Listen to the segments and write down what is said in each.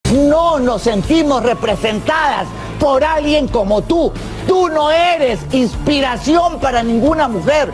no nos sentimos representadas por alguien como tú. Tú no eres inspiración para ninguna mujer.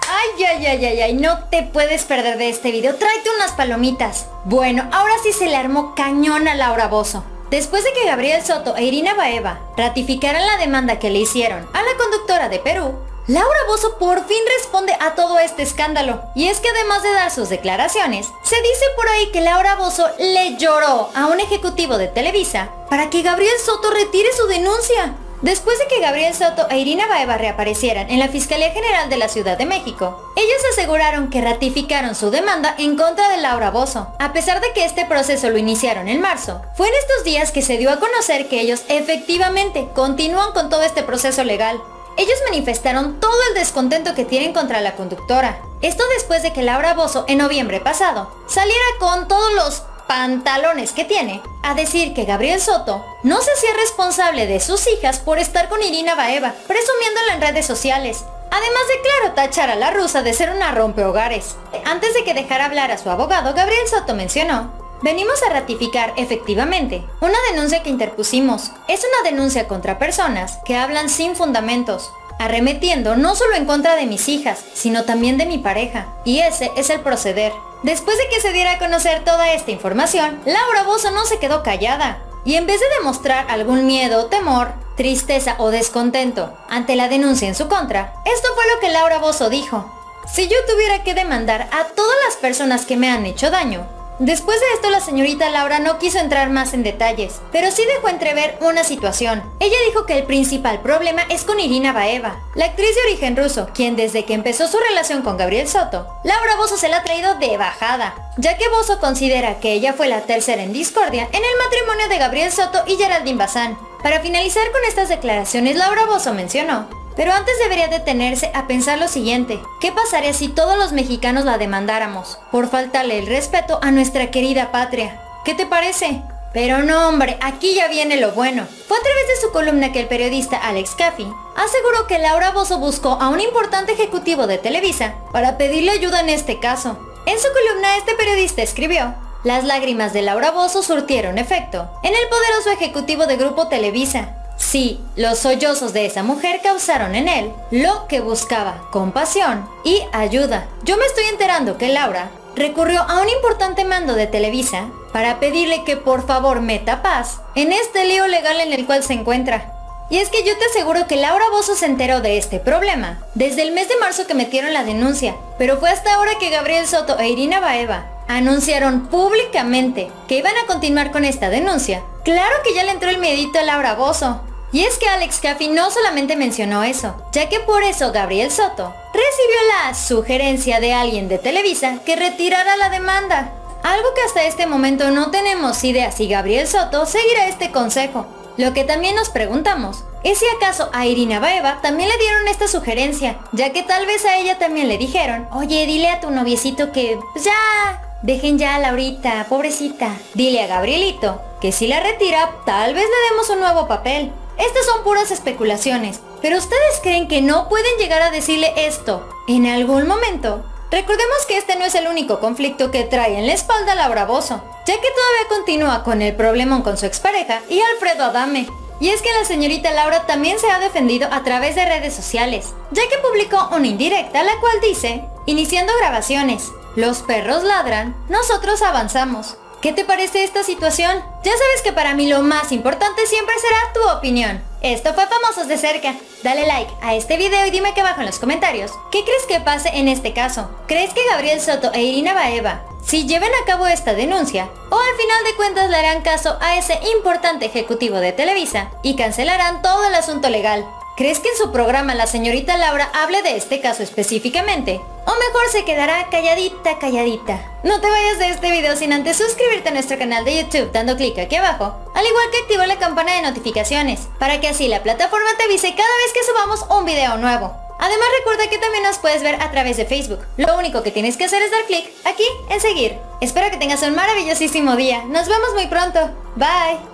Ay, no te puedes perder de este video. Tráete unas palomitas. Bueno, ahora sí se le armó cañón a Laura Bozzo. Después de que Gabriel Soto e Irina Baeva ratificaran la demanda que le hicieron a la conductora de Perú, Laura Bozzo por fin responde a todo este escándalo. Y es que además de dar sus declaraciones, se dice por ahí que Laura Bozzo le lloró a un ejecutivo de Televisa para que Gabriel Soto retire su denuncia. Después de que Gabriel Soto e Irina Baeva reaparecieran en la Fiscalía General de la Ciudad de México, ellos aseguraron que ratificaron su demanda en contra de Laura Bozzo. A pesar de que este proceso lo iniciaron en marzo, fue en estos días que se dio a conocer que ellos efectivamente continúan con todo este proceso legal. Ellos manifestaron todo el descontento que tienen contra la conductora. Esto después de que Laura Bozzo en noviembre pasado saliera con todos los pantalones que tiene a decir que Gabriel Soto no se hacía responsable de sus hijas por estar con Irina Baeva, presumiéndola en redes sociales. Además de, claro, tachar a la rusa de ser una rompehogares. Antes de que dejara hablar a su abogado, Gabriel Soto mencionó: venimos a ratificar efectivamente una denuncia que interpusimos. Es una denuncia contra personas que hablan sin fundamentos, arremetiendo no solo en contra de mis hijas, sino también de mi pareja. Y ese es el proceder. Después de que se diera a conocer toda esta información, Laura Bozzo no se quedó callada. Y en vez de demostrar algún miedo, temor, tristeza o descontento ante la denuncia en su contra, esto fue lo que Laura Bozzo dijo: si yo tuviera que demandar a todas las personas que me han hecho daño. Después de esto, la señorita Laura no quiso entrar más en detalles, pero sí dejó entrever una situación. Ella dijo que el principal problema es con Irina Baeva, la actriz de origen ruso, quien desde que empezó su relación con Gabriel Soto, Laura Bozzo se la ha traído de bajada, ya que Bozzo considera que ella fue la tercera en discordia en el matrimonio de Gabriel Soto y Geraldine Bazán. Para finalizar con estas declaraciones, Laura Bozzo mencionó: pero antes debería detenerse a pensar lo siguiente: ¿qué pasaría si todos los mexicanos la demandáramos por faltarle el respeto a nuestra querida patria? ¿Qué te parece? Pero no, hombre, aquí ya viene lo bueno. Fue a través de su columna que el periodista Alex Caffey aseguró que Laura Bozzo buscó a un importante ejecutivo de Televisa para pedirle ayuda en este caso. En su columna, este periodista escribió: las lágrimas de Laura Bozzo surtieron efecto en el poderoso ejecutivo de Grupo Televisa. Sí, los sollozos de esa mujer causaron en él lo que buscaba: compasión y ayuda. Yo me estoy enterando que Laura recurrió a un importante mando de Televisa para pedirle que por favor meta paz en este lío legal en el cual se encuentra. Y es que yo te aseguro que Laura Bozzo se enteró de este problema desde el mes de marzo que metieron la denuncia, pero fue hasta ahora que Gabriel Soto e Irina Baeva anunciaron públicamente que iban a continuar con esta denuncia. Claro que ya le entró el miedito a Laura Bozzo. Y es que Alex Caffey no solamente mencionó eso, ya que por eso Gabriel Soto recibió la sugerencia de alguien de Televisa que retirara la demanda. Algo que hasta este momento no tenemos idea si Gabriel Soto seguirá este consejo. Lo que también nos preguntamos es si acaso a Irina Baeva también le dieron esta sugerencia, ya que tal vez a ella también le dijeron: oye, dile a tu noviecito que pues ya, dejen ya a Laurita, pobrecita. Dile a Gabrielito que si la retira, tal vez le demos un nuevo papel. Estas son puras especulaciones, pero ¿ustedes creen que no pueden llegar a decirle esto en algún momento? Recordemos que este no es el único conflicto que trae en la espalda Laura Bozzo, ya que todavía continúa con el problemón con su expareja y Alfredo Adame. Y es que la señorita Laura también se ha defendido a través de redes sociales, ya que publicó una indirecta la cual dice: iniciando grabaciones, los perros ladran, nosotros avanzamos. ¿Qué te parece esta situación? Ya sabes que para mí lo más importante siempre será tu opinión. Esto fue Famosos de Cerca. Dale like a este video y dime aquí abajo en los comentarios ¿qué crees que pase en este caso? ¿Crees que Gabriel Soto e Irina Baeva si lleven a cabo esta denuncia, o al final de cuentas le harán caso a ese importante ejecutivo de Televisa y cancelarán todo el asunto legal? ¿Crees que en su programa la señorita Laura hable de este caso específicamente? ¿O mejor se quedará calladita, calladita? No te vayas de este video sin antes suscribirte a nuestro canal de YouTube dando clic aquí abajo, al igual que activar la campana de notificaciones, para que así la plataforma te avise cada vez que subamos un video nuevo. Además recuerda que también nos puedes ver a través de Facebook. Lo único que tienes que hacer es dar clic aquí en seguir. Espero que tengas un maravillosísimo día. Nos vemos muy pronto. Bye.